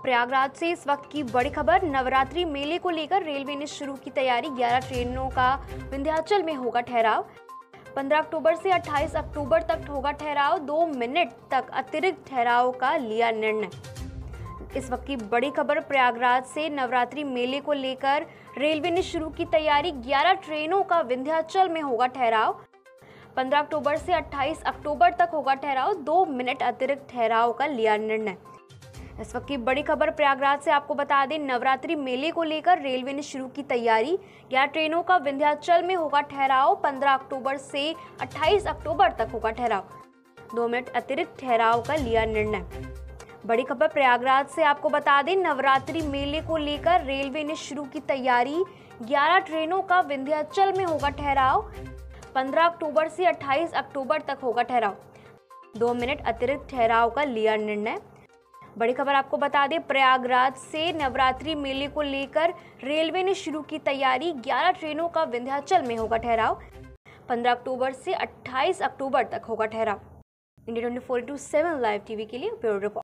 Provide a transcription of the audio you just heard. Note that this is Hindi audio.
प्रयागराज से इस वक्त की बड़ी खबर। नवरात्रि मेले को लेकर रेलवे ने शुरू की तैयारी। 11 ट्रेनों का विंध्याचल में होगा ठहराव। 15 अक्टूबर से 28 अक्टूबर तक होगा ठहराव। 2 मिनट तक अतिरिक्त ठहराव का लिया निर्णय। इस वक्त की बड़ी खबर। प्रयागराज से नवरात्रि मेले को लेकर रेलवे ने शुरू की तैयारी। 11 ट्रेनों का विंध्याचल में होगा ठहराव। 15 अक्टूबर से 28 अक्टूबर तक होगा ठहराव। 2 मिनट अतिरिक्त ठहराव का लिया निर्णय। इस वक्त की बड़ी खबर। प्रयागराज से आपको बता दें, नवरात्रि मेले को लेकर रेलवे ने शुरू की तैयारी। 11 ट्रेनों का विंध्याचल में होगा ठहराव। 15 अक्टूबर से 28 अक्टूबर तक होगा ठहराव। 2 मिनट अतिरिक्त ठहराव का लिया निर्णय। बड़ी खबर। प्रयागराज से आपको बता दें, नवरात्रि मेले को लेकर रेलवे ने शुरू की तैयारी। 11 ट्रेनों का विंध्याचल में होगा ठहराव। 15 अक्टूबर से 28 अक्टूबर तक होगा ठहराव। 2 मिनट अतिरिक्त ठहराव का लिया निर्णय। बड़ी खबर आपको बता दें, प्रयागराज से नवरात्रि मेले को लेकर रेलवे ने शुरू की तैयारी। 11 ट्रेनों का विंध्याचल में होगा ठहराव। 15 अक्टूबर से 28 अक्टूबर तक होगा ठहराव। इंडिया 24/7 लाइव टीवी के लिए ब्यूरो रिपोर्ट।